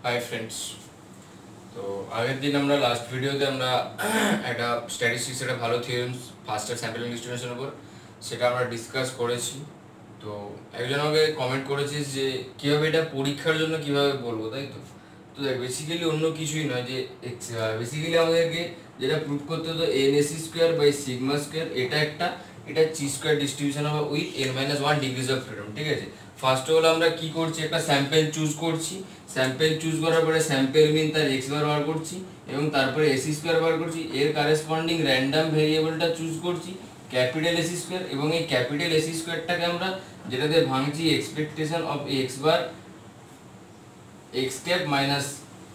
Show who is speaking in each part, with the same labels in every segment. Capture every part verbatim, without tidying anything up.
Speaker 1: Hi friends. তো আগের দিন আমরা লাস্ট ভিডিওতে আমরা একটা স্ট্যাটিস্টিক্স একটা ভালো থিওরেমস ফার্স্ট ইয়ার স্যাম্পল ডিস্ট্রিবিউশনের উপর সেটা আমরা ডিসকাস করেছি। তো একজন আমাকে কমেন্ট করেছিস যে কীভাবে এটা পরীক্ষার জন্য কীভাবে বলবো, তাই তো তো দেখ বেসিক্যালি অন্য কিছুই নয়, যে বেসিক্যালি আমাদেরকে যেটা প্রুভ করতে হতো n s square by sigma square, এটা একটা এটা জি স্কোয়ার ডিস্ট্রিবিউশন হবে with n minus one degrees of freedom. ঠিক আছে, ফার্স্ট অফ অল আমরা কি করছি, একটা স্যাম্পেল চুজ করছি। স্যাম্পেল চুজ করার পরে স্যাম্পেল মিন তার এক্স বার বার করছি এবং তারপরে এসি স্কোয়ার বার করছি। এর কারেসপন্ডিং র্যান্ডম ভেরিয়েবলটা চুজ করছি ক্যাপিটাল এসি স্কোয়ার, এবং এই ক্যাপিটাল এসি স্কোয়ারটাকে আমরা যেটাতে ভাঙছি expectation of x bar x cap minus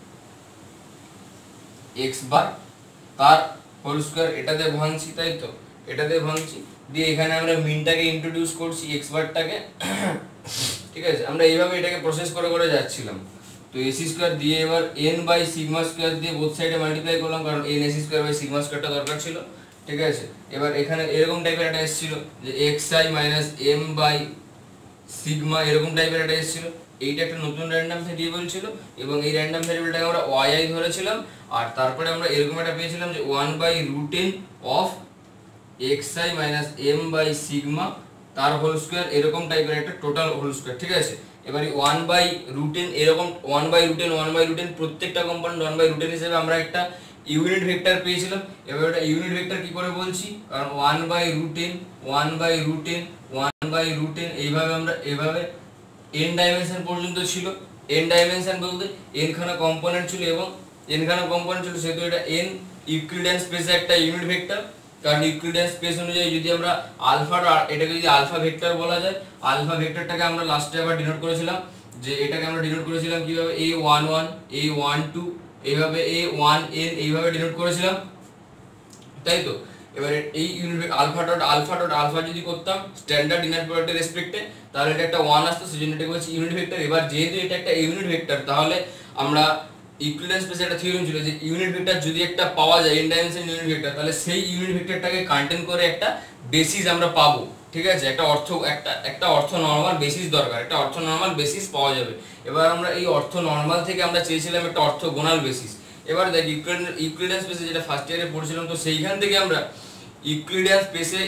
Speaker 1: x bar তার হোল স্কোয়ার, এটাতে ভাঙছি, তাই তো এটাতে ভাঙছি। দিয়ে এখানে আমরা মিনটাকে ইন্ট্রোডিউস করছি এক্স বারটাকে। ঠিক আছে, আমরা এইভাবে এটাকে প্রসেস করে করে যাচ্ছিলাম। তো এসি স্কোয়ার দিয়ে এবার এন বাই সিগমা স্কোয়ার দিয়ে বোথ সাইডে মাল্টিপ্লাই করলাম, কারণ n s square by sigma স্কোয়ারটা দরকার ছিল। ঠিক আছে, এবার এখানে এরকম টাইপের একটা এসেছিল যে x i minus m by sigma, এরকম টাইপের একটা এসেছিল। এইটা একটা নতুন র্যান্ডম ভেরিয়েবল ছিল এবং এই র্যান্ডম ভেরিয়েবলটাকে আমরা ওয়াই আই ধরেছিলাম। আর তারপরে আমরা এরকম একটা পেয়েছিলাম যে one by root n of x i minus m by sigma তার হোল স্কোয়ার, এরকম টাইপের একটা টোটাল হোল স্কোয়ার। ঠিক আছে, এবারে ওয়ান বাই রুট এন এরকম one by root n one by root n প্রত্যেকটা component one by root n হিসেবে আমরা একটা ইউনিট ভেক্টর পেয়েছিলাম। এবার এটা ইউনিট ভেক্টর কি করে বলছি, কারণ one by root n one by root n one by root n এইভাবে আমরা এভাবে এন ডাইমেনশন পর্যন্ত ছিল। এন ডাইমেনশন বলতে এন খানা কম্পোনেন্ট ছিল এবং এন খানা কম্পোনেন্ট ছিল, সেহেতু এটা এন ইউক্লিডিয়ান স্পেসে একটা ইউনিট ভেক্টর। কারণ ইউক্লিডিয়ান স্পেস অনুযায়ী যদি আমরা আলফা, এটাকে যদি আলফা ভেক্টর বলা যায়, আলফা ভেক্টরটাকে আমরা লাস্টে আবার ডিনোট করেছিলাম, যে এটাকে আমরা ডিনোট করেছিলাম কিভাবে a one one a one two এইভাবে এ ওয়ান এন এইভাবে ডিনোট করেছিলাম, তাই তো। এবারে এই unit alpha dot alpha dot alpha যদি করতাম স্ট্যান্ডার্ড ইনার প্রোডাক্টের রেসপেক্টে, তাহলে এটা একটা ওয়ান আসতো, সেজন্য এটাকে বলছি ইউনিট ভেক্টর। এবার যেহেতু এটা একটা ইউনিট ভেক্টর, তাহলে আমরা ইকুইভ্যালেন্স স্পেসে একটা থিওরেম ছিল যে ইউনিট ভেক্টর যদি একটা পাওয়া যায় এন ডাইমেনশন ইউনিট ভেক্টর, তাহলে সেই ইউনিট ভেক্টরটাকে কন্টেইন করে একটা বেসিস আমরা পাবো। ঠিক আছে, একটা অর্থ একটা একটা অর্থ নরমাল বেসিস দরকার, একটা অর্থ নরমাল বেসিস পাওয়া যাবে। এবার আমরা এই অর্থ নরমাল থেকে আমরা চেয়েছিলাম একটা অর্থগোনাল বেসিস। এবার দেখ ইউক্লিডিয়ান স্পেসে যেটা ফার্স্ট ইয়ারে পড়ছিলাম, তো সেইখান থেকে আমরা ইউক্লিডিয়ান স্পেসে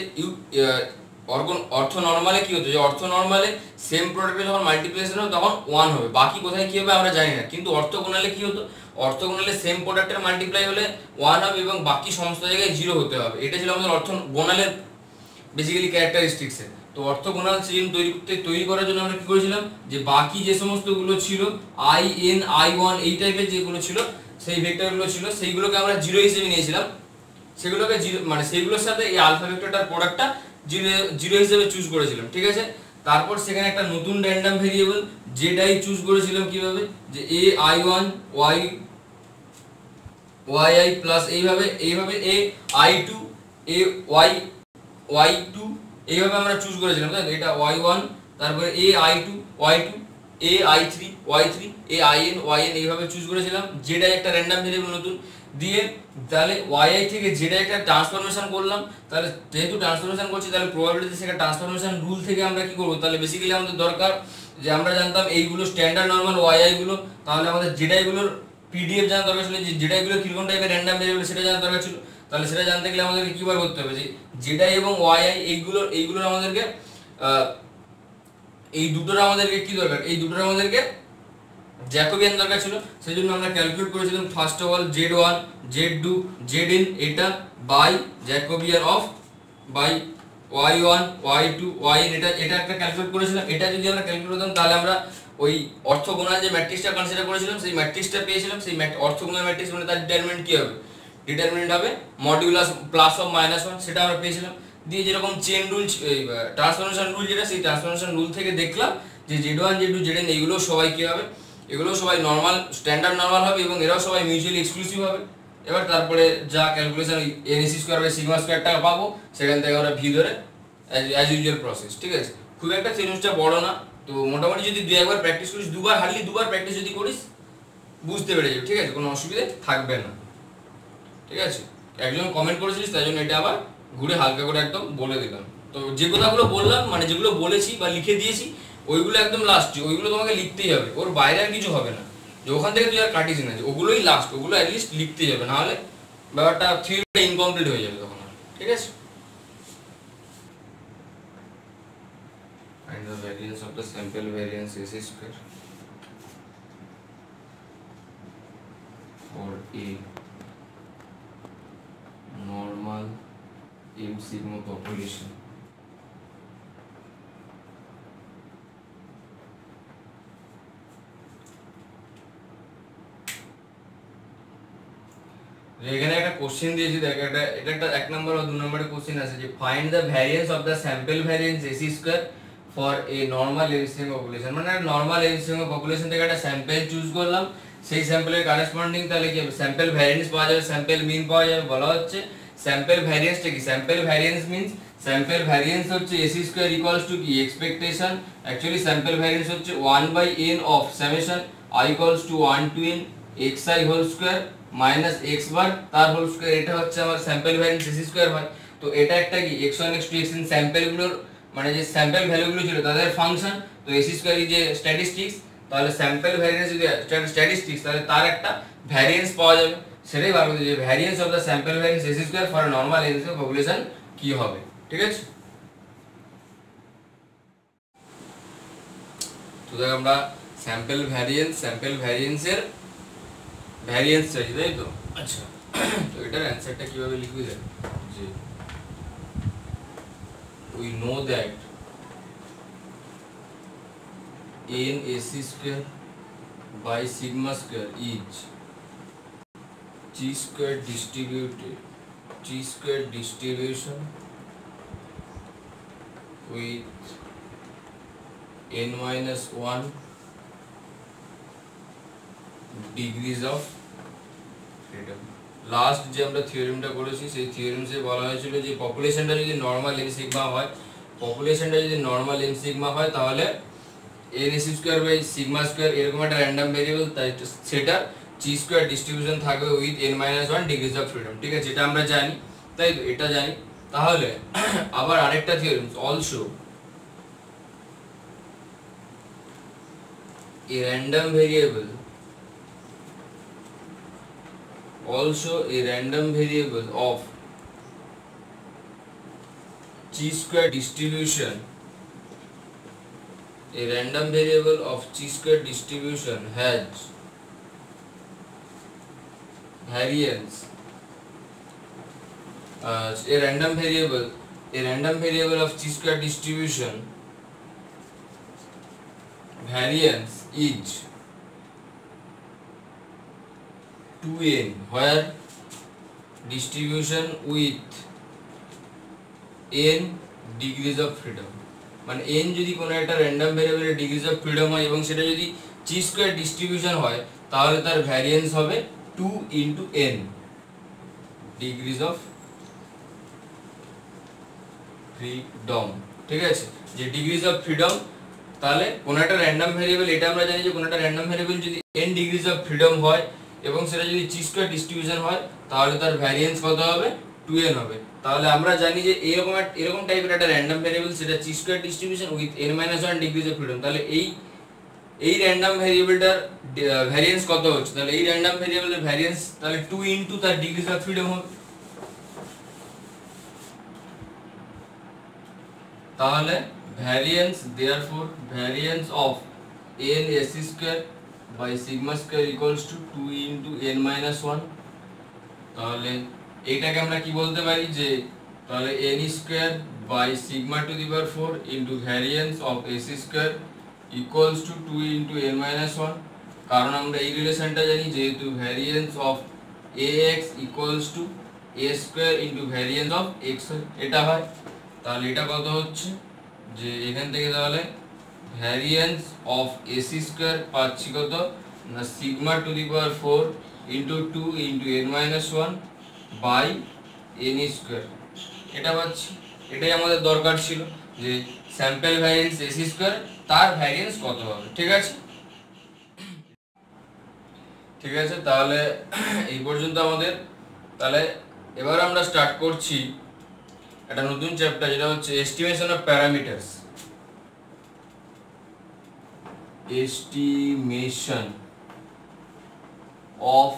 Speaker 1: অর্থ নরমালে কি হতো, যে অর্থ নরমালে সেম প্রোডাক্টে যখন মাল্টিপ্লিকেশন হবে তখন ওয়ান হবে, বাকি কোথায় কি হবে আমরা জানি না। কিন্তু অর্থগোনালে কি হতো, অর্থগোনালে সেম প্রোডাক্টের মাল্টিপ্লাই হলে ওয়ান হবে এবং বাকি সমস্ত জায়গায় জিরো হতে হবে। এটা ছিল আমাদের অর্থগোনালের বেসিক্যালি ক্যারেক্টারিস্টিক্সে। তো অর্থগোনাল সিস্টেম তৈরি করতে তৈরি করার জন্য আমরা কি করেছিলাম, যে বাকি যে সমস্তগুলো ছিল আই এন আই ওয়ান এই টাইপের যেগুলো ছিল, সেই ভেক্টরগুলো ছিল, সেইগুলোকে আমরা জিরো হিসেবে নিয়েছিলাম। সেগুলোকে জিরো মানে সেইগুলোর সাথে এই আলফা ভেক্টরটার প্রোডাক্টটা জিরো জিরো হিসেবে চুজ করেছিলাম। ঠিক আছে, তারপর সেখানে একটা নতুন random variable z i choose করেছিলাম কিভাবে, যে a i one y y i plus এইভাবে এইভাবে a i two a y y two এইভাবে আমরা চুজ করেছিলাম, তাই তো। এটা ওয়াই ওয়ান, তারপরে a i two y two a i three y three a i n y n এইভাবে চুজ করেছিলাম। জেড আই একটা র্যান্ডম ভেরিয়েবল নতুন দিয়ে, তাহলে ওয়াই আই থেকে জেড আই একটা ট্রান্সফরমেশন করলাম। তাহলে যেহেতু ট্রান্সফরমেশন করছি, তাহলে প্রবাবিলিটি সেটা ট্রান্সফরমেশন রুল থেকে আমরা কি করবো, তাহলে বেসিক্যালি আমাদের দরকার যে আমরা জানতাম এইগুলো স্ট্যান্ডার্ড নরমাল ওয়াই আই গুলো, তাহলে আমাদের জেড আই গুলোর পিডিএফ জানা দরকার ছিল, যে জেড আই গুলো কিরকম টাইপের র্যান্ডম ভেরিয়েবল সেটা জানা দরকার ছিল। তাহলে সেটা জানতে গেলে আমাদেরকে কি বার করতে হবে, যে জেড আই এবং ওয়াই আই এইগুলোর এইগুলোর আমাদেরকে এই দুটোর আমাদেরকে কি দরকার, এই দুটোর আমাদেরকে জ্যাকোবিয়ান দরকার ছিল। সেই জন্য আমরা ক্যালকুলেট করেছিলাম first of all z one z two z n এটা by Jacobian of by y one y two y n, এটা এটা একটা ক্যালকুলেট করেছিলাম। এটা যদি আমরা ক্যালকুলেট করতাম, তাহলে আমরা ওই অর্থগোনাল যে ম্যাট্রিক্সটা কনসিডার করেছিলাম সেই ম্যাট্রিক্সটা পেয়েছিলাম। সেই অর্থগোনাল ম্যাট্রিক্স মানে তার ডিটারমিনেন্ট কি হবে, ডিটারমিনেন্ট হবে modulus plus of minus one, সেটা আমরা পেয়েছিলাম। দিয়ে যেরকম চেন রুল ট্রান্সফরমেশন রুল যেটা, সেই ট্রান্সফরমেশন রুল থেকে দেখলাম যে z one z two z n এইগুলো সবাই কি হবে, এগুলো সবাই নর্মাল স্ট্যান্ডার্ড নর্মাল হবে এবং এরাও সবাই মিউচুয়ালি এক্সক্লুসিভ হবে। এবার তারপরে যা calculation n s square by sigma square টাকা পাবো, সেখান থেকে আমরা ভি ধরে অ্যাজ ইউজুয়াল প্রসেস। ঠিক আছে, খুব একটা থিওরিমসটা বড় না, তো মোটামুটি যদি দুই একবার প্র্যাকটিস করিস, দুবার হার্ডলি দুবার প্র্যাকটিস যদি করিস বুঝতে পেরে যাবে। ঠিক আছে, কোনো অসুবিধা থাকবে না। ঠিক আছে, একজন কমেন্ট করেছিলিস, তাই জন্য এটা আবার ঘুরে হালকা করে একদম বলে দিলাম। তো যে কথাগুলো বললাম মানে যেগুলো বলেছি বা লিখে দিয়েছি ওইগুলো একদম লাস্ট, ওইগুলো তোমাকে লিখতেই হবে, ওর বাইরে আর কিছু হবে না। যে ওখান থেকে তুই আর কাটিস না, যে ওগুলোই লাস্ট, ওগুলো অ্যাটলিস্ট লিখতে যাবে, না হলে ব্যাপারটা থিওরিটা ইনকমপ্লিট হয়ে যাবে তখন। ঠিক আছে, find the variance of the sample variance S square for a normal M sigma population. এখানে একটা কোশ্চেন দিয়েছি দেখ, একটা এটা একটা এক নম্বর আর দুই নম্বরের কোশ্চেন আছে যে find the variance of the sample variance s square for a normal এমসিএম পপুলেশন। মানে নরমাল এমসিএম পপুলেশন থেকে একটা স্যাম্পল চুজ করলাম, সেই স্যাম্পলের কারেসপন্ডিং তাহলে কি হবে, স্যাম্পল ভ্যারিয়েন্স পাওয়া যাবে, স্যাম্পল মিন পাওয়া যাবে। বলা হচ্ছে স্যাম্পল ভ্যারিয়েন্সটা কি, sample variance means sample variance হচ্ছে এস স্কয়ার ইকুয়ালস টু কি এক্সপেকটেশন, অ্যাকচুয়ালি স্যাম্পল ভ্যারিয়েন্স হচ্ছে one by n of summation i equals to one to n xi whole square minus x bar তার whole square. এটা হচ্ছে আমার sample variance s square হয়। তো এটা একটা কি x one x two xn স্যাম্পলগুলোর মানে যে স্যাম্পল ভ্যালুগুলো ছিল তাদের ফাংশন। তো এস স্কয়ার যে স্ট্যাটিস্টিক্স, তাহলে স্যাম্পল ভ্যারিয়েন্স যদি স্ট্যাটিস্টিক্স তাহলে তার একটা ভ্যারিয়েন্স পাওয়া যাবে। সেটাই বার করতে যে variance of the sample variance s square for normal এমসিএম পপুলেশন কি হবে। ঠিক আছে, তো দেখ আমরা স্যাম্পল ভ্যারিয়েন্স স্যাম্পল ভ্যারিয়েন্সের ভ্যারিয়েন্স চাই, তাই তো। আচ্ছা, তো এটার অ্যানসারটা কিভাবে লিখবি দেখ, যে we know that n ac square by sigma square is g square distributed g square distribution with n minus one degrees of freedom। Last যে আমরা থিওরেমটা করেছি সেই থিওরেমসে বলা হয়েছিল যে পপুলেশনটা যদি নরমাল এম সিগমা হয়, পপুলেশনটা যদি নরমাল এম সিগমা হয় তাহলে n s square by sigma square এরকম একটা র্যান্ডম ভেরিয়েবল, তাই সেটা জি স্কয়ার ডিস্ট্রিবিউশন থাকবে with n minus one degrees of freedom. ঠিক আছে, এটা আমরা জানি, তাই তো এটা জানি। তাহলে আবার আরেকটা theorems, also a random variable also a random variable of chi square distribution a random variable of chi square distribution has variance uh, a random variable a random variable of chi square distribution variance is two n where distribution with n degrees of freedom। মানে n যদি কোনো একটা random ভেরিয়েবলের degrees of freedom হয় এবং সেটা যদি জি square distribution হয় তাহলে তার ভ্যারিয়েন্স হবে two into n degrees of freedom. ঠিক আছে, যে ডিগ্রিজ অফ ফ্রিডম, তাহলে কোন একটা র্যান্ডম ভেরিয়েবল, এটা আমরা জানি যে কোন একটা র্যান্ডম ভেরিয়েবল যদি n ডিগ্রিজ অফ ফ্রিডম হয় এবং সেটা যদি জি স্কয়ার ডিস্ট্রিবিউশন হয় তাহলে তার ভ্যারিয়েন্স কত হবে, টু n হবে। তাহলে আমরা জানি যে এরকম এরকম টাইপের একটা র্যান্ডম ভেরিয়েবল সেটা chi square distribution with n minus one degrees of freedom. তাহলে এই এই র্যান্ডম ভেরিয়েবলটার ভ্যারিয়েন্স কত হচ্ছে, তাহলে এই র্যান্ডম ভেরিয়েবলের ভ্যারিয়েন্স তাহলে টু ইনটু তার ডিগ্রিজ অফ ফ্রিডম হবে। তাহলে variance therefore variance of n s square by sigma square equals to two into n minus one। তাহলে এইটাকে আমরা কি বলতে পারি, যে তাহলে n square by sigma to the power four into variance of s square equals to two into n minus one। কারণ আমরা এই রিলেশনটা জানি, যেহেতু variance of ax equals to a square into variance of x এটা হয়। তাহলে এটা কত হচ্ছে, যে এখান থেকে তাহলে ভ্যারিয়েন্স অফ এসি স্কয়ার পাচ্ছি কত না sigma to the power four into two into n minus one by n square, এটা পাচ্ছি। এটাই আমাদের দরকার ছিল, যে স্যাম্পল ভ্যারিয়েন্স এসি স্কয়ার তার ভ্যারিয়েন্স কত হবে। ঠিক আছে, ঠিক আছে, তাহলে এই পর্যন্ত আমাদের। তাহলে এবার আমরা স্টার্ট করছি একটা নতুন চ্যাপ্টার, যেটা হচ্ছে estimation of parameters. Estimation of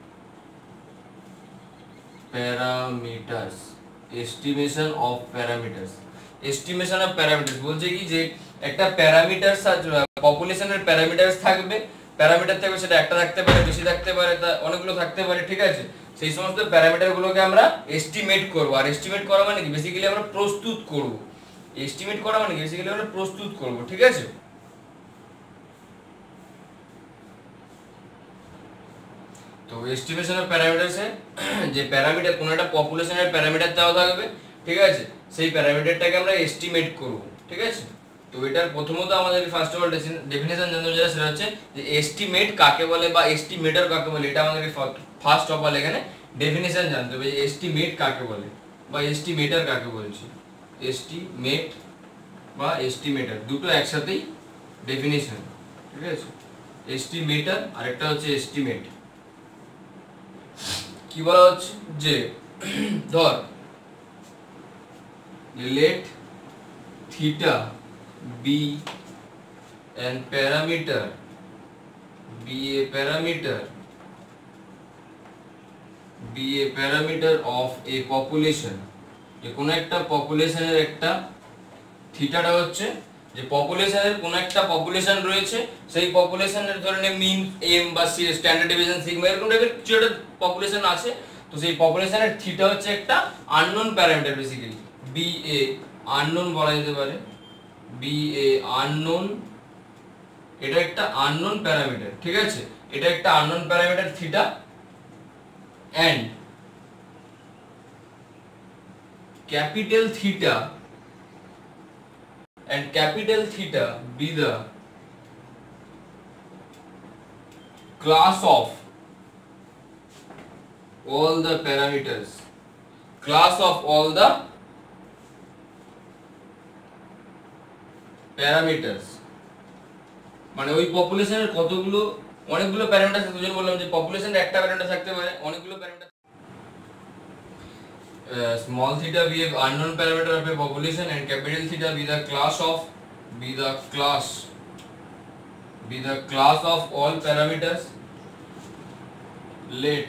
Speaker 1: parameters, estimation of parameters, estimation of parameters বলছে কি যে একটা প্যারামিটার পপুলেশনের প্যারামিটারস থাকবে, প্যারামিটার থাকবে, সেটা একটা থাকতে পারে, বেশি থাকতে পারে, তা অনেকগুলো থাকতে পারে, ঠিক আছে। সেই সমস্ত প্যারামিটারগুলোকে আমরা এস্টিমেট করব। আর এস্টিমেট করা মানে কি, বেসিক্যালি আমরা প্রস্তুত করব। এস্টিমেট করা মানে কি, বেসিক্যালি আমরা প্রস্তুত করব, ঠিক আছে। তো এস্টিমেশন অফ প্যারামিটারস এ যে প্যারামিটার, কোন একটা পপুলেশনের প্যারামিটার দেওয়া থাকবে, ঠিক আছে, সেই প্যারামিটারটাকে আমরা এস্টিমেট করব, ঠিক আছে। তো এটার প্রথমত আমাদের ফার্স্ট অফ অল ডেফিনিশন জানতে হবে, সেটা হচ্ছে যে এস্টিমেট কাকে বলে বা এস্টিমেটর কাকে বলে। এটা আমাদের ফার্স্ট অফ অল এখানে ডেফিনিশন জানতে হবে যে এস্টিমেট কাকে বলে বা এস্টিমেটর কাকে বলছি। এস্টিমেট বা এস্টিমেটর দুটো একসাথেই ডেফিনিশন, ঠিক আছে। এস্টিমেটর আর একটা হচ্ছে এস্টিমেট। কি বলা হচ্ছে যে ধর let theta be an parameter, be a parameter, be a parameter of a population। যে কোন একটা পপুলেশনের একটা থিটাটা হচ্ছে যে পপুলেশনের কোন একটা পপুলেশন রয়েছে, সেই পপুলেশনের ধরনের মিন এম বা সি স্ট্যান্ডার্ড ডেভিয়েশন সিগমা এরকম টাইপের কিছু একটা পপুলেশন আছে। তো সেই পপুলেশনের থিটা হচ্ছে একটা unknown parameter, basically be a unknown বলা যেতে পারে, বি এ আননোন, এটা একটা আননোন প্যারামিটার, ঠিক আছে। এটা একটা unknown parameter theta, and capital theta and capital theta be the class of all the parameters, class of all the parameters। মানে ওই পপুলেশনের কতগুলো, অনেকগুলো প্যারামিটার থাকতে, যেমন বললাম যে পপুলেশনের একটা প্যারামিটার থাকতে পারে, অনেকগুলো parameter. Uh, small theta be a unknown parameter of a population and capital theta be the class of be the class be the class of all parameters। let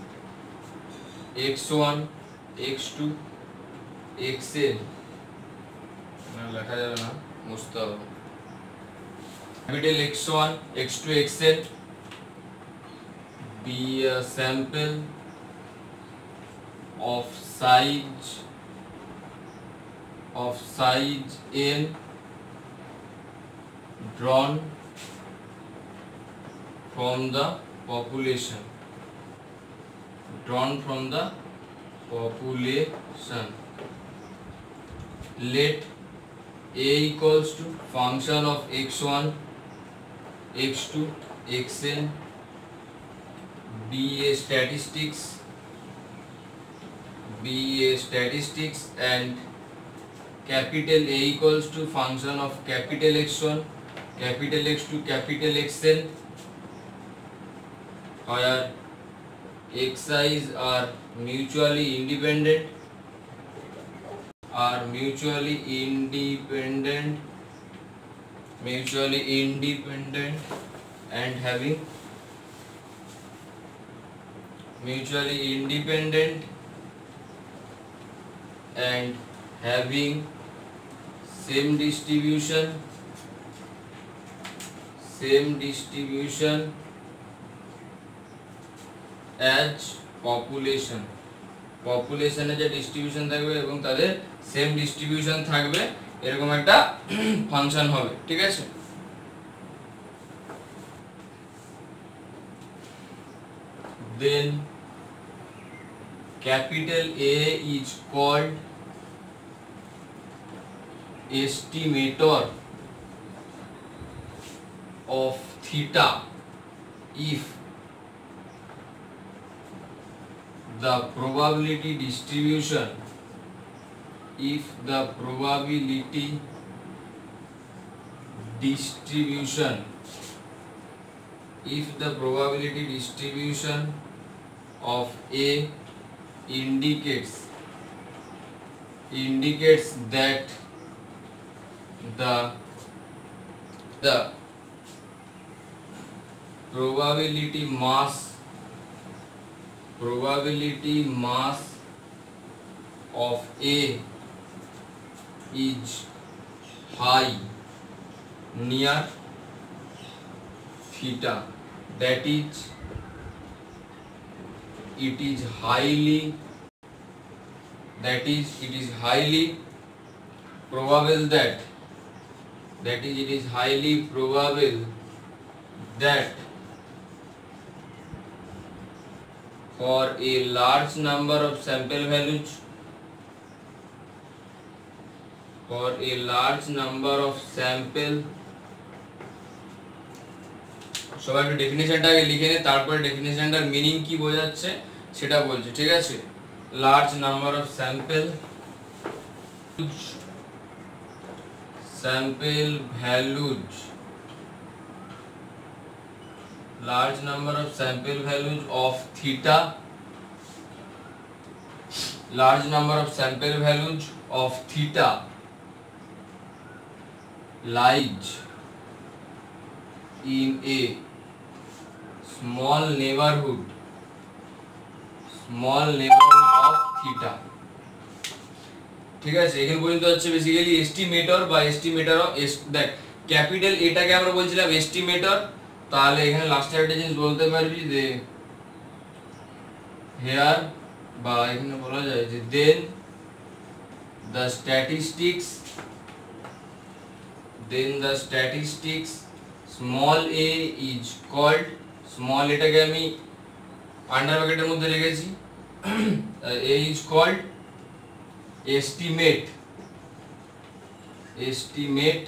Speaker 1: x one x two xn না লেখা যাবে না, মুছতে হবে, capital x one x two xn be a sample of size of size n drawn from the population, drawn from the population। let a equals to function of x one x two xn be a statistics be a statistics and capital A equals to function of capital X one capital X two capital Xn, where xi's are mutually independent are mutually independent mutually independent and having mutually independent and having same distribution same distribution as population, পপুলেশনে যে distribution থাকবে এবং তাদের same distribution থাকবে, এরকম একটা function হবে, ঠিক আছে। then capital A is called estimator of theta if the probability distribution if the probability distribution if the probability distribution of A indicates indicates that the the probability mass probability mass of A is high near theta, that is it is highly that is it is highly probable that that is it is highly probable that for a large number of sample values for a large number of sample সবাই একটু ডেফিনিশনটাকে লিখে নে, তারপরে ডেফিনিশনটার meaning কি বোঝাচ্ছে সেটা বলছি, ঠিক আছে? Large number of sample sample values large number of sample values of theta large number of sample values of theta lies in a small neighborhood small neighborhood of theta, ঠিক আছে? এখানে পর্যন্ত হচ্ছে বেসিক্যালি এস্টিমেটর বা estimator of দেখ capital এটাকে আমরা বলছিলাম এস্টিমেটর, তাহলে এখানে লাস্টে একটা জিনিস বলতে পারবি যে হেয়ার বা এখানে বলা যায় যে then the statistics then the statistics small a is called small এটাকে আমি আন্ডার ব্র্যাকেটের মধ্যে লিখেছি a is called estimate estimate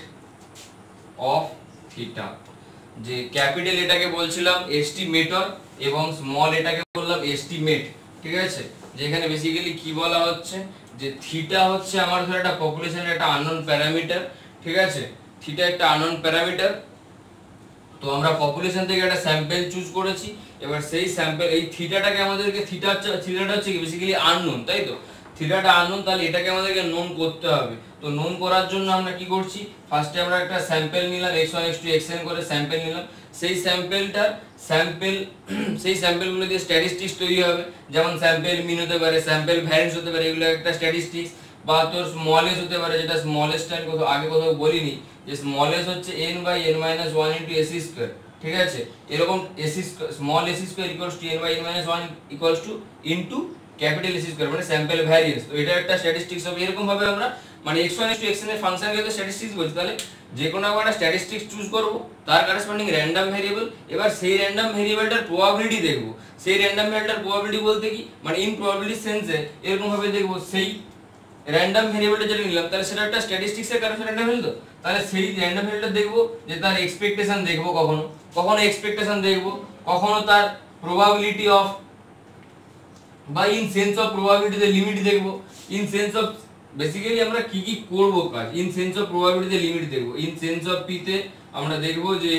Speaker 1: of theta, যে ক্যাপিটাল এটাকে বলছিলাম এস্টিমেটর এবং স্মল এটাকে বললাম এস্টিমেট, ঠিক আছে? যে এখানে বেসিক্যালি কি বলা হচ্ছে যে থিটা হচ্ছে আমার ধর একটা পপুলেশনের একটা আননোন প্যারামিটার, ঠিক আছে? থিটা একটা আননোন প্যারামিটার, তো আমরা পপুলেশন থেকে একটা স্যাম্পল চুজ করেছি, এবার সেই স্যাম্পল এই থিটাটাকে আমাদেরকে থিটা হচ্ছে থিটাটা হচ্ছে বেসিক্যালি আননোন, তাই তো? থিটাটা আননোন, তাহলে এটাকে আমাদেরকে নোন করতে হবে। তো নোন করার জন্য আমরা কি করছি, ফার্স্টে আমরা একটা স্যাম্পল নিলাম x one x two x n করে স্যাম্পল নিলাম, সেই স্যাম্পলটা স্যাম্পল সেই স্যাম্পলগুলো দিয়ে স্ট্যাটিস্টিক্স তৈরি হবে, যেমন স্যাম্পল মিন হতে পারে, স্যাম্পল ভ্যারিয়েন্স হতে পারে, এগুলো একটা স্ট্যাটিস্টিক্স, বা তোর স্মলেস হতে পারে, যেটা স্মলেসটা আমি কোথাও আগে কোথাও বলিনি যে স্মলেস হচ্ছে n by n minus one into s square, ঠিক আছে? এরকম s small s square equals to n by n minus one equals to into capital s square মানে স্যাম্পল ভ্যারিয়েন্স। তো এটা একটা স্ট্যাটিস্টিক্স হবে। এরকম ভাবে আমরা মানে x one x two xn এর ফাংশনকে তো স্ট্যাটিস্টিক্স বলছি, তাহলে যে কোনো একটা স্ট্যাটিস্টিক্স চুজ করব, তার করেসপন্ডিং র‍্যান্ডম ভেরিয়েবল, এবার সেই র‍্যান্ডম ভেরিয়েবলটার প্রবাবিলিটি দেখব। সেই র‍্যান্ডম ভেরিয়েবলটার প্রবাবিলিটি বলতে কি মানে ইন প্রবাবিলিটি সেন্সে এরকম ভাবে দেখব, সেই র‍্যান্ডম ভেরিয়েবলটা যেটা নিলাম তাহলে সেটা একটা স্ট্যাটিস্টিক্সের কারণে র‍্যান্ডম ভেরিয়েবল, তো তাহলে সেই র‍্যান্ডম ভেরিয়েবলটা দেখব যে তার এক্সপেক্টেশন দেখব, কখনো কখনো এক্সপেক্টেশন দেখব, কখনো তার প্রবাবিলিটি অফ বা ইন সেন্স অফ প্রবাবিলিটি তে লিমিট দেখব, ইন সেন্স অফ বেসিক্যালি আমরা কি কি করব কাজ, ইন সেন্স অফ প্রবাবিলিটি তে লিমিট দেখব, ইন সেন্স অফ পি তে আমরা দেখব যে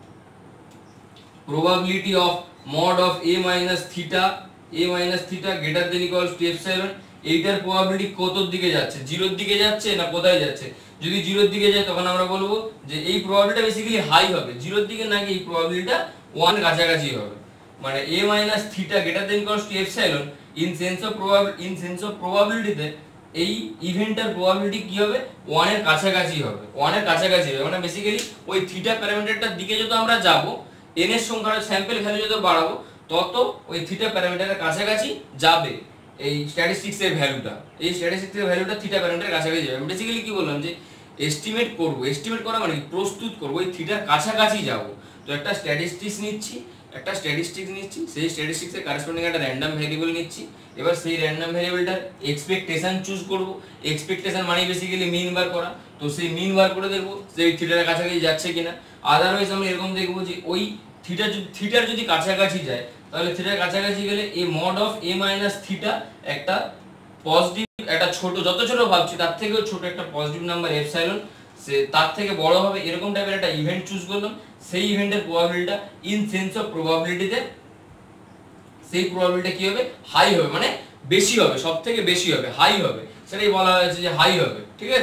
Speaker 1: probability of mod of a minus theta a minus theta greater than equals to epsilon, এইটার প্রবাবিলিটি কতর দিকে যাচ্ছে, জিরোর দিকে যাচ্ছে না কোথায় যাচ্ছে। যদি জিরোর দিকে যায় তখন আমরা বলবো যে এই প্রবাবিলিটিটা বেসিক্যালি হাই হবে, জিরোর দিকে নাকি এই প্রবাবিলিটিটা ওয়ান কাছাকাছি হবে, মানে a minus theta greater than equals to epsilon in sense of probability in sense of প্রবাবিলিটিতে এই ইভেন্টটার প্রবাবিলিটি কি হবে, ওয়ান এর কাছাকাছি হবে, ওয়ান এর কাছাকাছি হবে, মানে বেসিক্যালি ওই থিটা প্যারামিটারটার দিকে যত আমরা যাব, n এর সংখ্যার স্যাম্পল ভ্যালু যত বাড়াবো তত ওই থিটা প্যারামিটারের কাছাকাছি যাবে এই স্ট্যাটিস্টিক্স এর ভ্যালুটা, এই স্ট্যাটিস্টিক্স এর ভ্যালুটা থিটা প্যারামিটারের কাছাকাছি যাবে। বেসিক্যালি কি বললাম যে এস্টিমেট করব, এস্টিমেট করা মানে প্রস্তুত করব, ওই থিটার কাছাকাছি যাব। তো একটা স্ট্যাটিস্টিক্স নিচ্ছি একটা স্ট্যাটিস্টিক্স নিচ্ছি সেই স্ট্যাটিস্টিক্সের করেসপন্ডিং একটা র‍্যান্ডম ভেরিয়েবল নিচ্ছি, এবার সেই র‍্যান্ডম ভেরিয়েবলটার এক্সপেক্টেশন চুজ করব, এক্সপেক্টেশন মানে বেসিক্যালি মিন বার করা, তো সেই মিন বার করে দেখব যে এই থিটার কাছাকাছি যাচ্ছে কিনা। আদারওয়াইজ আমরা এরকম দেখব যে ওই থিটা যদি থিটার যদি কাছাকাছি যায় তাহলে থিটার কাছাকাছি গেলে a mod of a minus theta একটা পজিটিভ একটা ছোট, যত ছোট ভাবছি তার থেকেও ছোট একটা পজিটিভ নাম্বার এপসাইলন, সে তার থেকে বড় হবে, এরকম টাইপের একটা ইভেন্ট চুজ করলাম। সেই ইভেন্টের প্রবাবিলিটিটা ইন সেন্স অফ প্রবাবিলিটিতে সেই প্রবাবিলিটি কি হবে, হাই হবে, মানে বেশি হবে, সবথেকে বেশি হবে, হাই হবে, সেটাই বলা হয়েছে যে হাই হবে, ঠিক আছে?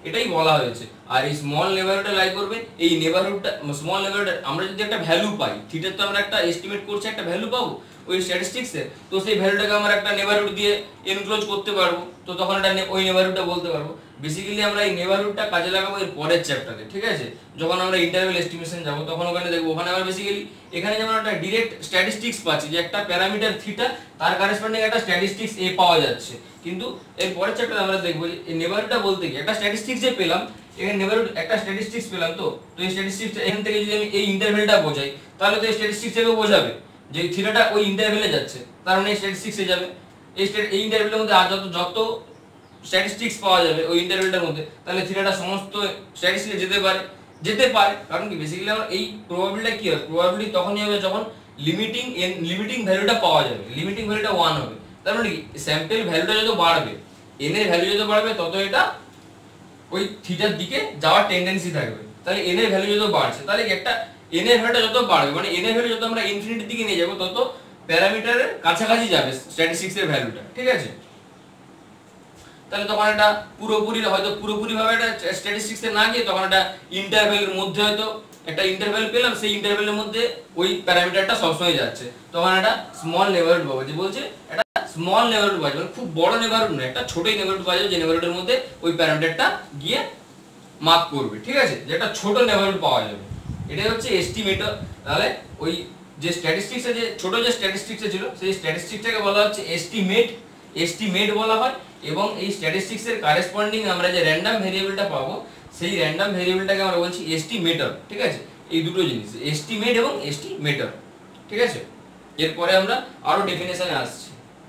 Speaker 1: এটাই বলা হয়েছে। আর এই স্মল নেবারহুডটা লাই করবে এই নেবারহুডটা, স্মল নেবারহুড আমরা যদি একটা ভ্যালু পাই, থিটার তো আমরা একটা এস্টিমেট করছি একটা ভ্যালু পাবো ওই স্ট্যাটিস্টিক্সে, তো সেই ভ্যালুটাকে আমরা একটা নেবারহুড দিয়ে এনক্লোজ করতে পারবো, তো তখন এটা ওই নেবারহুডটা বলতে পারবো। বেসিক্যালি আমরা এই নেবারহুডটা কাজে লাগাবো এর পরের চ্যাপ্টারে, ঠিক আছে? যখন আমরা ইন্টারভ্যাল এস্টিমেশন যাব তখন ওখানে দেখবো, ওখানে আমরা বেসিক্যালি এখানে যেমন একটা ডিরেক্ট স্ট্যাটিস্টিক্স পাচ্ছি যে একটা প্যারামিটার থিটা তার কারেসপন্ডিং একটা স্ট্যাটিস্টিক্স এ পাওয়া যাচ্ছে, কিন্তু এর পরের চ্যাপ্টারে আমরা দেখবো যে এই নেবারহুডটা বলতে কি একটা স্ট্যাটিস্টিক্স যে পেলাম, এখানে নেবারহুড একটা স্ট্যাটিস্টিক্স পেলাম, তো তো এই স্ট্যাটিস্টিক্স এখান থেকে যদি আমি এই ইন্টারভ্যালটা বোঝাই তাহলে তো এই স্ট্যাটিস্টিক্সটাকেও বোঝাবে যে থিটাটা ওই ইন্টারভ্যালে যাচ্ছে, তার মানে এই স্ট্যাটিস্টিক্সে যাবে। এই এই ইন্টারভ্যালের মধ্যে আর যত যত স্ট্যাটিস্টিক্স পাওয়া যাবে ওই ইন্টারভ্যালটার মধ্যে, তাহলে থিটাটা সমস্ত স্ট্যাটিস্টিক্সে যেতে পারে যেতে পারে কারণ কি বেসিক্যালি আমরা এই প্রবাবিলিটি কি হয়, প্রবাবিলিটি তখনই হবে যখন লিমিটিং লিমিটিং ভ্যালুটা পাওয়া যাবে, লিমিটিং ভ্যালুটা ওয়ান হবে। তার মানে কি স্যাম্পল ভ্যালুটা যত বাড়বে, এন এর ভ্যালু যত বাড়বে তত এটা ওই থিটার দিকে যাওয়ার টেন্ডেন্সি থাকবে। তাহলে এন এর ভ্যালু যত বাড়ছে, তাহলে একটা এন এর ভ্যালুটা যত বাড়বে মানে এন এর ভ্যালু যত আমরা ইনফিনিটির দিকে নিয়ে যাব তত প্যারামিটারের কাছাকাছি যাবে স্ট্যাটিস্টিক্স এর ভ্যালুটা, ঠিক আছে? তাহলে তখন এটা পুরোপুরি হয়তো পুরোপুরি ভাবে এটা স্ট্যাটিস্টিক্সে না গিয়ে তখন এটা ইন্টারভ্যালের মধ্যে হয়তো একটা ইন্টারভ্যাল পেলাম, সেই ইন্টারভ্যালের মধ্যে ওই প্যারামিটারটা সবসময় যাচ্ছে, তখন এটা স্মল নেবারহুড পাবো। যে বলছে এটা স্মল নেবারহুড পাওয়া যাবে, খুব বড় নেবারহুড না, একটা ছোটই নেবারহুড পাওয়া যাবে যে নেবারহুডের মধ্যে ওই প্যারামিটারটা গিয়ে মার্ক করবে, ঠিক আছে? যেটা ছোট নেবারহুড পাওয়া যাবে, এটাই হচ্ছে এস্টিমেটর। তাহলে ওই যে স্ট্যাটিস্টিক্সে যে ছোট যে স্ট্যাটিস্টিক্সে ছিল সেই স্ট্যাটিস্টিক্সটাকে বলা হচ্ছে এস্টিমেট, এস্টিমেট বলা হয়। এবং এই স্ট্যাটিস্টিক্স এর কারেসপন্ডিং আমরা যে র‍্যান্ডম ভেরিয়েবলটা পাবো সেই র‍্যান্ডম ভেরিয়েবলটাকে আমরা বলছি এস্টিমেটর, ঠিক আছে? এই দুটো জিনিস এস্টিমেট এবং এস্টিমেটর, ঠিক আছে? এরপরে আমরা আরো ডেফিনেশনে আসছি।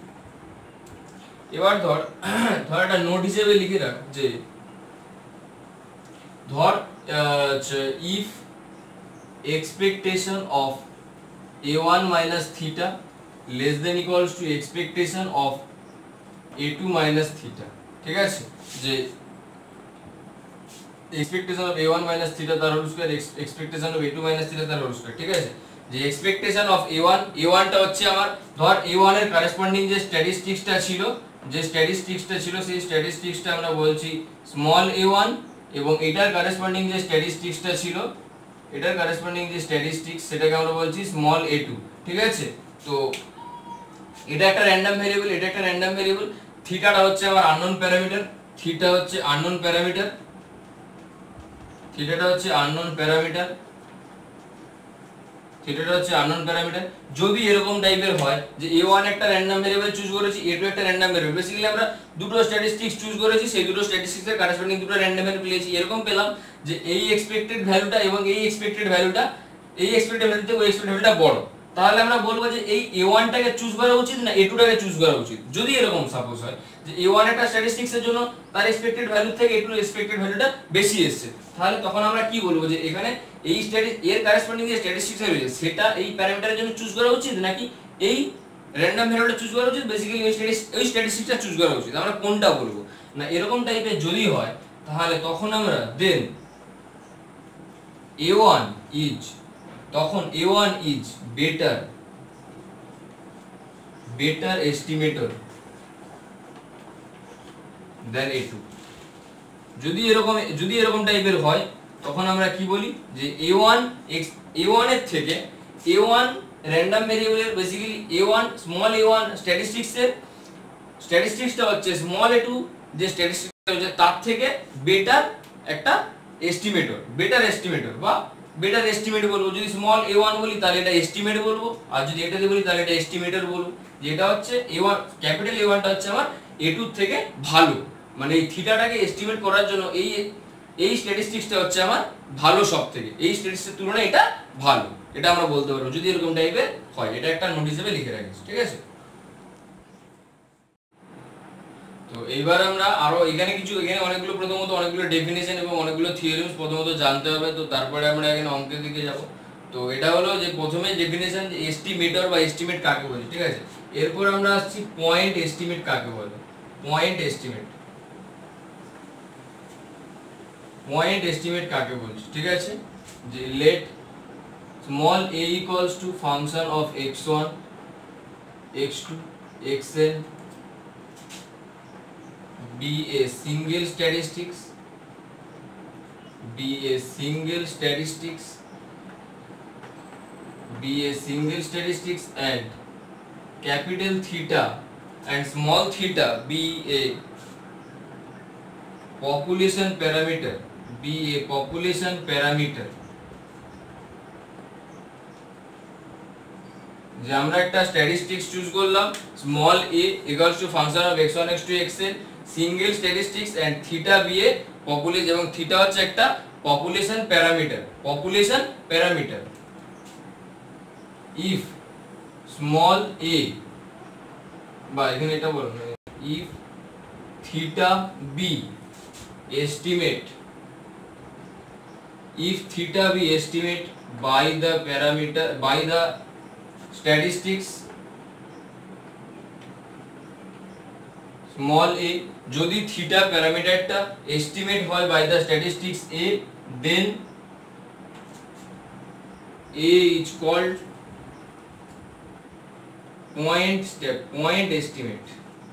Speaker 1: এবার ধর ধর একটা নোট হিসেবে লিখে রাখ যে ধর if expectation of a one minus theta less than equals to expectation of a two minus theta, ঠিক আছে? যে expectation of a one minus theta তার whole square expectation of a two minus theta তার whole square, ঠিক আছে? যে expectation of a one, a one টা হচ্ছে আমার ধর a one এর কারেসপন্ডিং যে স্ট্যাটিস্টিক্সটা ছিল, যে স্ট্যাটিস্টিক্সটা ছিল সেই স্ট্যাটিস্টিক্সটা আমরা বলছি স্মল a one, এবং এটার কারেসপন্ডিং যে স্ট্যাটিস্টিক্সটা ছিল এটার কারেসপন্ডিং যে স্ট্যাটিস্টিক্স সেটাকে আমরা বলছি স্মল a two, ঠিক আছে? তো এটা একটা র‍্যান্ডম ভেরিয়েবল, এটা একটা র‍্যান্ডম ভেরিয়েবল, থিটাটা হচ্ছে আমার আননোন প্যারামিটার, থিটা হচ্ছে আননোন প্যারামিটার, থিটাটা হচ্ছে আননোন প্যারামিটার, থিটাটা হচ্ছে আননোন প্যারামিটার। যদি এরকম টাইপের হয় যে a one একটা র‍্যান্ডম ভেরিয়েবল চুজ করেছি, a two একটা র‍্যান্ডম ভেরিয়েবল, বেসিক্যালি আমরা দুটো স্ট্যাটিস্টিক্স চুজ করেছি, সেই দুটো স্ট্যাটিস্টিক্সের কারেসপন্ডিং দুটো র‍্যান্ডম ভ্যালু পেয়েছি, এরকম পেলাম যে এই এক্সপেক্টেড ভ্যালুটা এবং এই এক্সপেক্টেড ভ্যালুটা এই এক্সপেক্টেড ভ্যালু থেকে ওই এক্সপেক্টেড ভ্যালুটা বড়, তাহলে আমরা বলবো যে এই a one টাকে চুজ করা উচিত না a two টাকে চুজ করা উচিত। যদি এরকম সাপোজ হয় যে a one একটা স্ট্যাটিস্টিক্সের জন্য তার এক্সপেক্টেড ভ্যালু থেকে a two এক্সপেক্টেড ভ্যালুটা বেশি এসেছে, তাহলে তখন আমরা কি বলবো যে এখানে এই স্ট্যাটিস এর কারেসপন্ডিং যে স্ট্যাটিস্টিক্স রয়েছে সেটা এই প্যারামিটারের জন্য চুজ করা উচিত নাকি এই র‍্যান্ডম ভ্যালুটা চুজ করা উচিত, বেসিক্যালি ওই স্ট্যাটিস ওই স্ট্যাটিস্টিক্সটা চুজ করা উচিত, আমরা কোনটা বলবো না? এরকম টাইপের যদি হয় তাহলে তখন আমরা দেন a one ইজ তখন a one is better better estimator than a two। যদি এরকম যদি এরকম টাইপের হয় তখন আমরা কি বলি যে a one a one এর থেকে a one র‍্যান্ডম ভেরিয়েবলের basically a one small a one statistics এর স্ট্যাটিস্টিক্সটা হচ্ছে স্মল a two যে স্ট্যাটিস্টিক্সটা হচ্ছে তার থেকে বেটার একটা এস্টিমেটর, বেটার এস্টিমেটর বা বেটার এস্টিমেট বলবো। যদি স্মল a one বলি তাহলে এটা এস্টিমেট বলবো, আর যদি এটাকে বলি তাহলে এটা এস্টিমেটর বলবো। যেটা হচ্ছে a one capital a one টা হচ্ছে আমার a two থেকে ভালো, মানে এই থিটাটাকে এস্টিমেট করার জন্য এই এই স্ট্যাটিস্টিক্সটা হচ্ছে আমার ভালো সব থেকে, এই স্ট্যাটিস্টিক্সের তুলনায় এটা ভালো, এটা আমরা বলতে পারবো যদি এরকম টাইপের হয়। এটা একটা নোট হিসেবে লিখে রাখিস, ঠিক আছে? তো এইবার আমরা আরো এখানে কিছু এখানে অনেকগুলো প্রথমত অনেকগুলো ডেফিনেশন এবং অনেকগুলো থিওরিমস প্রথমত জানতে হবে, তো তারপরে আমরা এখানে অঙ্কের দিকে যাব। তো এটা হলো যে প্রথমে ডেফিনেশন যে এস্টিমেটর বা এস্টিমেট কাকে বলে, ঠিক আছে? এরপর আমরা আসছি পয়েন্ট এস্টিমেট কাকে বলে, পয়েন্ট এস্টিমেট পয়েন্ট এস্টিমেট কাকে বলছি, ঠিক আছে? যে let small a equals to function of x one x two xn be a single statistics be a single statistics be a single statistics and capital theta and small theta be a population parameter be a population parameter যে আমরা একটা statistics choose করলাম small a equals to function of x one x two xn single statistics and theta be a population এবং থিটা হচ্ছে একটা population parameter population parameter if small a বা এখানে এটা বলুন if theta be estimate if theta be estimate by the parameter by the statistics small a যদি theta প্যারামিটারটা estimate হয় by the statistics a then a is called point step point estimate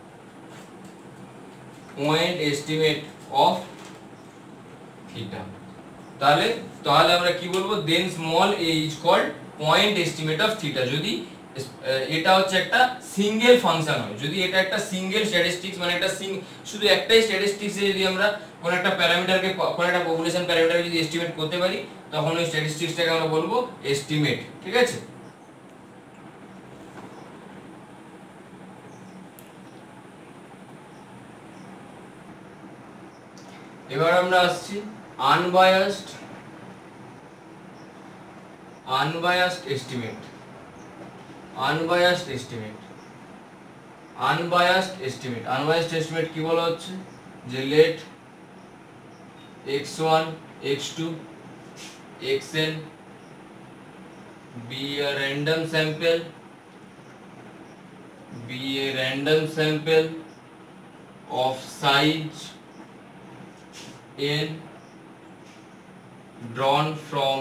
Speaker 1: point estimate of theta তাহলে তাহলে আমরা কি বলবো then small a is called point estimate of theta যদি এটা হচ্ছে একটা সিঙ্গেল ফাংশন হয় যদি এটা একটা সিঙ্গেল স্ট্যাটিস্টিক্স মানে একটা শুধু একটাই স্ট্যাটিস্টিক্স এ যদি আমরা কোন একটা প্যারামিটারকে কোন একটা পপুলেশন প্যারামিটারকে যদি এস্টিমেট করতে পারি তখন ওই স্ট্যাটিস্টিক্সটাকে আমরা বলবো এস্টিমেট ঠিক আছে এবার আমরা আসছি unbiased unbiased estimate unbiased estimate unbiased estimate unbiased estimate কি বলা হচ্ছে যে let x one x two xn be a random sample be a random sample of size n drawn from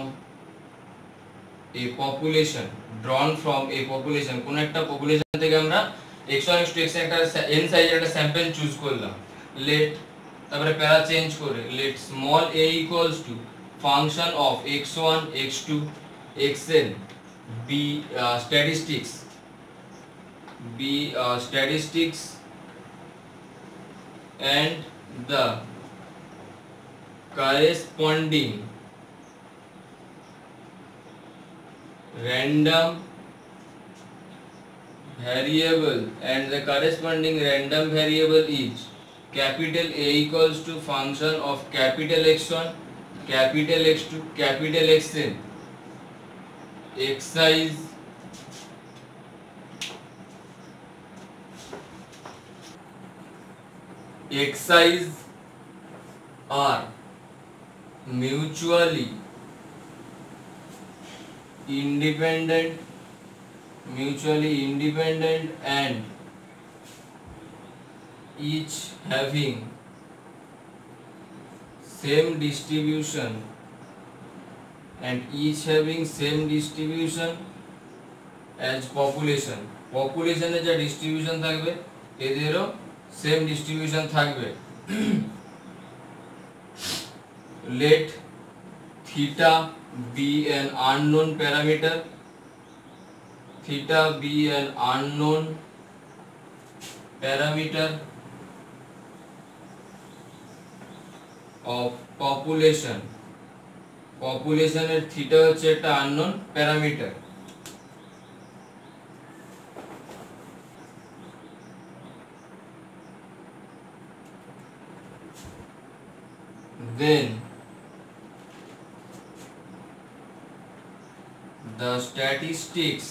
Speaker 1: a population drawn from a population কোন একটা population থেকে আমরা x one x two xn একটা n সাইজের একটা sample choose করলাম late তারপরে para change করে let small a equals to function of x one x two xn be uh, statistics be uh, statistics and the corresponding random variable and the corresponding random variable is capital A equals to function of capital X one capital X two capital Xn x size x size are mutually independent mutually independent and each having same distribution and each having same distribution as population population এর যা distribution থাকবে এদেরও same distribution থাকবে let theta be an unknown parameter theta be an unknown parameter of population population এর theta হচ্ছে একটা unknown parameter then the statistics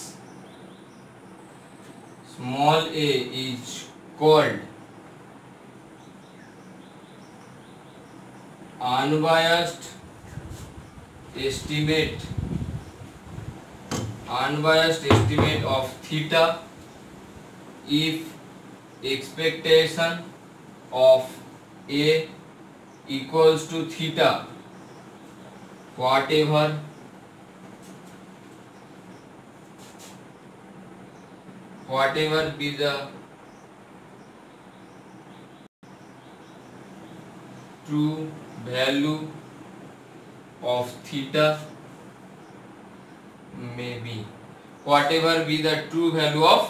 Speaker 1: small a is called unbiased estimate unbiased estimate of theta if expectation of a equals to theta whatever whatever be the true value of theta may be, whatever be the true value of,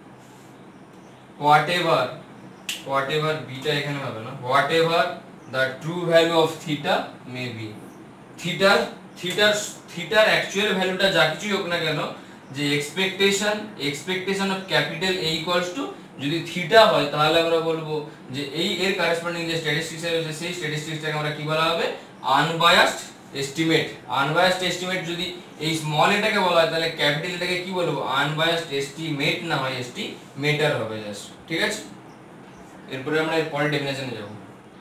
Speaker 1: whatever whatever beta এখানে হবে না, whatever the true value of theta may be, theta theta theta actual ভ্যালুটা যা কিছুই হোক না কেন, যে expectation expectation of capital A equals to যদি থিটা হয় তাহলে আমরা বলবো যে এই এর কারেসপন্ডিং যে স্ট্যাটিস্টিক্স আছে সেই স্ট্যাটিস্টিক্সটাকে আমরা কি বলা হবে, আনবায়াসড এস্টিমেট। আনবায়াসড এস্টিমেট যদি এই স্মল এটাকে বলা হয় তাহলে ক্যাপিটাল এটাকে কি বলবো, আনবায়াসড এস্টিমেট না হয় এস্টিমেটার হবে জাস্ট, ঠিক আছে। এরপরে আমরা এর পরের ডেফিনেশনে যাব।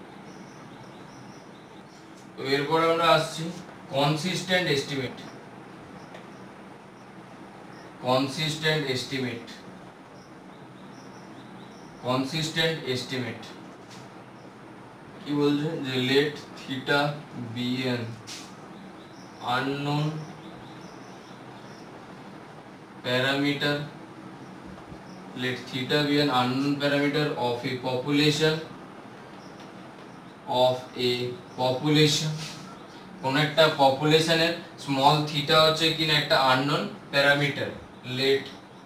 Speaker 1: তো এরপরে আমরা আসছি consistent estimate. Consistent estimate consistent estimate কি বলছে, যে let theta be an unknown parameter, let theta be an unknown parameter of a population of a population, কোন একটা পপুলেশনের স্মল থিটা হচ্ছে কিনা একটা unknown parameter, let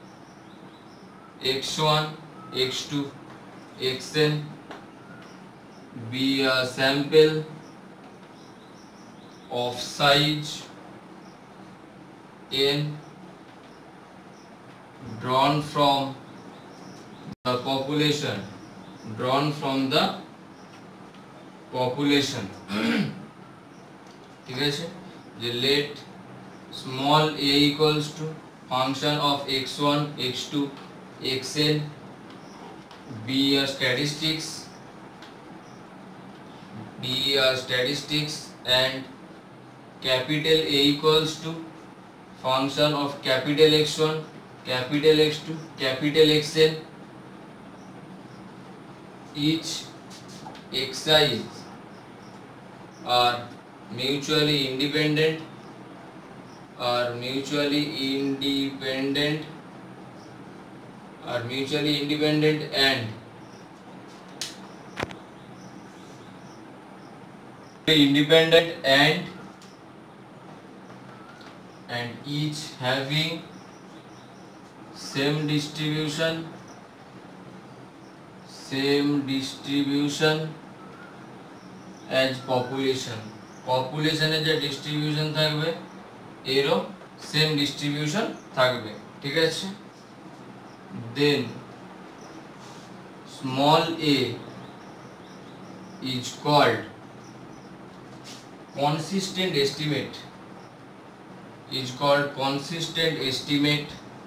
Speaker 1: x one x two xn be a sample of size n drawn from the population drawn from the population ঠিক আছে, যে let small a equals to function of x one x two xn be a statistics be a statistics and capital A equals to function of capital X one capital X two capital Xn, each xi are mutually independent are mutually independent are mutually independent and independent and and each having same distribution same distribution as population, population এর যে distribution থাকবে এরও same distribution থাকবে, ঠিক আছে। then small a is called consistent estimate is called consistent estimate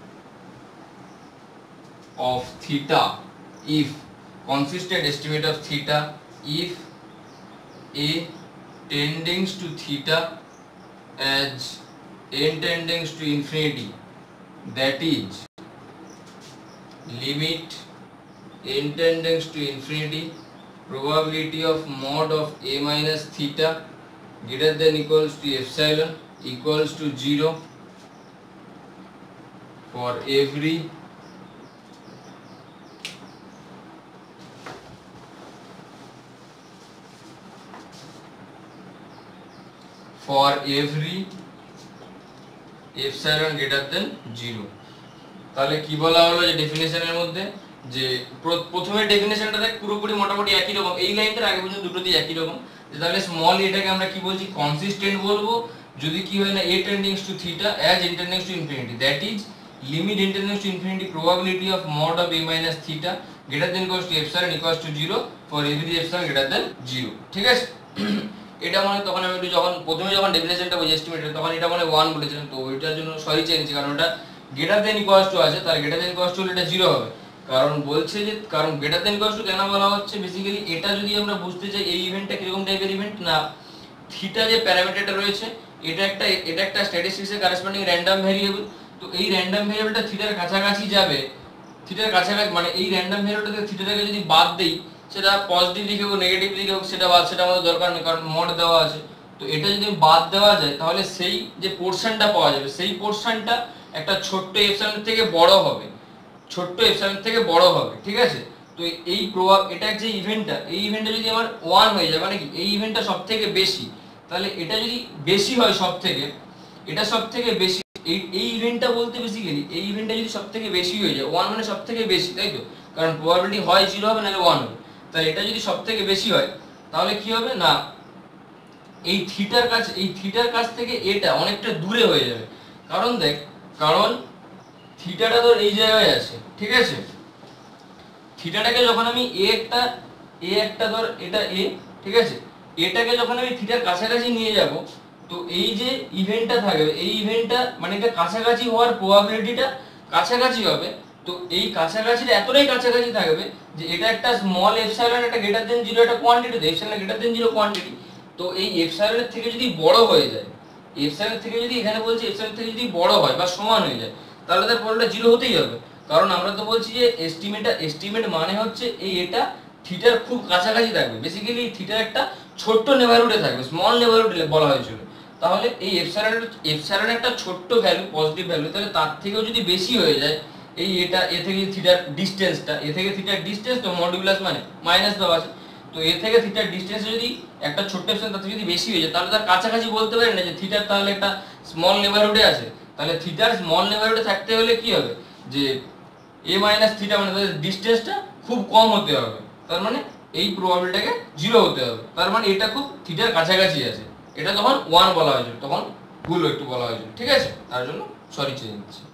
Speaker 1: of theta if consistent estimate of theta if a tending to theta as n tending to infinity, that is limit n tending to infinity probability of mod of a minus theta greater than equals to epsilon equals to zero for every for every epsilon greater than zero। তাহলে কি বলা হলো যে ডেফিনেশনের মধ্যে, যে প্রথমে ডেফিনেশনটাতে পুরোপুরি মোটামুটি একই রকম, এই লাইনটার আগে পর্যন্ত দুটোতে একই রকম, যে তাহলে স্মল এটাকে আমরা কি বলছি, কনসিস্টেন্ট বলবো যদি কি হয় না a tending to theta as n tending to infinity, that is limit n tending to infinity probability of mod of a minus theta greater than equals to epsilon equals to zero for every epsilon greater than zero, ঠিক আছে। এটা মানে তখন আমি একটু যখন প্রথমে যখন ডেফিনেশনটা বলি এস্টিমেটের তখন এটা মানে ওয়ান বলেছিলাম, তো ওইটার জন্য সরি চেয়েছি কারণ ওটা গ্রেটার দেন ইকুয়ালস টু আছে, তাহলে গ্রেটার দেন ইকুয়ালস টু হলে এটা জিরো হবে, কারণ বলছে যে কারণ গ্রেটার দেন ইকুয়ালস টু কেন বলা হচ্ছে, বেসিক্যালি এটা যদি আমরা বুঝতে চাই এই ইভেন্টটা কিরকম টাইপের ইভেন্ট না, থিটা যে প্যারামিটারটা রয়েছে এটা একটা এটা একটা স্ট্যাটিস্টিক্সের কারেসপন্ডিং র্যান্ডম ভ্যারিয়েবল, তো এই র্যান্ডম ভ্যারিয়েবলটা থিটার কাছাকাছি যাবে, থিটার কাছাকাছি মানে এই র্যান্ডম ভ্যারিয়েবলটাকে থিটাটাকে যদি বাদ দেই সেটা পজিটিভ দিকে হোক নেগেটিভ দিকে হোক সেটা বাদ সেটা আমাদের দরকার নেই কারণ মড দেওয়া আছে, তো এটা যদি বাদ দেওয়া যায় তাহলে সেই যে পোরশনটা পাওয়া যাবে সেই পোরশনটা একটা ছোট্ট এপসাইলন থেকে বড় হবে, ছোট্ট এপসাইলন থেকে বড় হবে, ঠিক আছে। তো এই প্রভাব এটা যে ইভেন্টটা এই ইভেন্টটা যদি আমার ওয়ান হয়ে যায় মানে কি এই ইভেন্টটা সবথেকে বেশি, তাহলে এটা যদি বেশি হয় সব থেকে, এটা সব থেকে বেশি, এই এই ইভেন্টটা বলতে বেসিক্যালি এই ইভেন্টটা যদি সব থেকে বেশি হয়ে যায়, ওয়ান মানে সব থেকে বেশি, তাই তো, কারণ প্রবাবিলিটি হয় জিরো হবে নাহলে ওয়ান হবে, তাহলে এটা যদি সব থেকে বেশি হয় তাহলে কি হবে না এই থিটার কাছে, এই থিটার কাছ থেকে এটা অনেকটা দূরে হয়ে যাবে। কারণ দেখ, কারণ থিটাটা ধর এই জায়গায় আছে, ঠিক আছে, থিটাটাকে যখন আমি এ একটা এ একটা ধর এটা এ, ঠিক আছে, এটাকে যখন আমি থিটার কাছাকাছি নিয়ে যাব, তো এই যে ইভেন্টটা থাকবে, এই ইভেন্টটা মানে এটা কাছাকাছি হওয়ার প্রবাবিলিটিটা কাছাকাছি হবে। তো এই কাছাকাছিটা এতটাই কাছাকাছি থাকবে যে এটা একটা স্মল এপসাইলন, একটা গ্রেটার দেন জিরো একটা quantity, epsilon greater than zero quantity. তো এই এপসাইলনের থেকে যদি বড় হয়ে যায়, এপসাইলন থেকে যদি এখানে বলছি এপসাইলন থেকে যদি বড় হয় বা সমান হয়ে যায়, তাহলে তার পরেরটা জিরো হতেই হবে। কারণ আমরা তো বলছি যে এস্টিমেটটা, এস্টিমেট মানে হচ্ছে এই এটা থিটার খুব কাছাকাছি থাকবে, বেসিক্যালি থিটার একটা ছোট্ট নেবারহুডে থাকবে, স্মল নেবারহুড বলা হয়েছিল। তাহলে এই এপসাইলন, এপসাইলন একটা ছোট্ট ভ্যালু, পজিটিভ ভ্যালু, তাহলে তার থেকেও যদি বেশি হয়ে যায় এই এটা এ থেকে থিটার ডিসটেন্সটা, এ থেকে থিটার ডিসটেন্স, তো মডুলাস মানে মাইনাস দেওয়া আছে, তো এ থেকে থিটার ডিসটেন্স যদি একটা ছোট্ট এপসাইলন তার থেকে যদি বেশি হয়ে যায়, তাহলে তার কাছাকাছি বলতে পারি না যে থিটার তাহলে একটা স্মল নেবারহুডে আছে। তাহলে থিটার স্মল নেবারহুডে থাকতে হলে কি হবে যে এ মাইনাস থিটা মানে তাদের ডিসটেন্সটা খুব কম হতে হবে, তার মানে এই প্রবাবিলিটিটাকে জিরো হতে হবে, তার মানে এটা খুব থিটার কাছাকাছি আছে। এটা তখন ওয়ান বলা হয়েছিল, তখন ভুল একটু বলা হয়েছিল, ঠিক আছে, তার জন্য সরি চেয়ে নিচ্ছি।